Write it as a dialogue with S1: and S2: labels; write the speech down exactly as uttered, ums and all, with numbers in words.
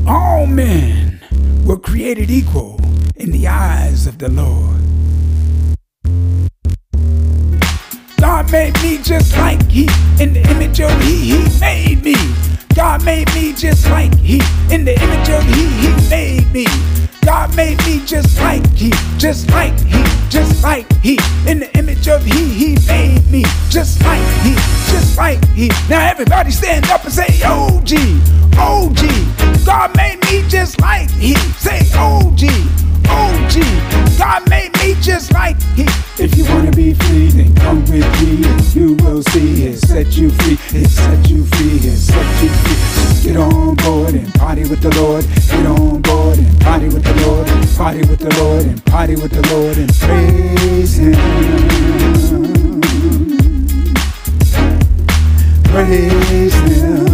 S1: All men were created equal in the eyes of the Lord. God made me just like He, in the image of He, He made me. God made me just like He, in the image of He, He made me. God made me just like He, just like He, just like He, in the image of He, He made me. Just like He, just like He. Now everybody stand up and say O G, O G. God made me just like He. Say O G, O G. God made me just like He. If you wanna be free, then come with me and you will see. He'll set you free, He'll set you free, He'll set you free. Just get on board and party with the Lord. Get on board and party with the Lord. Party with the Lord and party with the Lord and praise Him. Praise Him.